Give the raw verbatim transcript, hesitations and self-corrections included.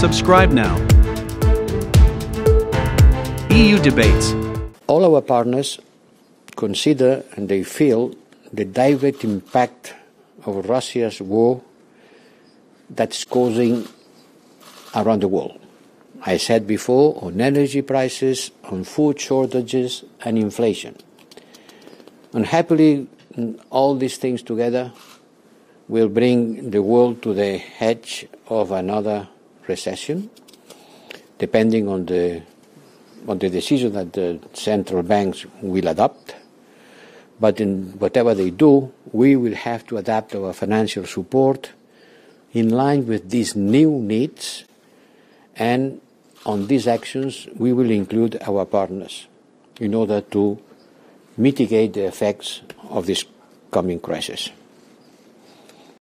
Subscribe now. E U Debates. All our partners consider and they feel the direct impact of Russia's war that's causing around the world. I said before, on energy prices, on food shortages and inflation. Unhappily, all these things together will bring the world to the edge of another recession, depending on the on the decision that the central banks will adopt. But in whatever they do, we will have to adapt our financial support in line with these new needs, and on these actions we will include our partners in order to mitigate the effects of this coming crisis.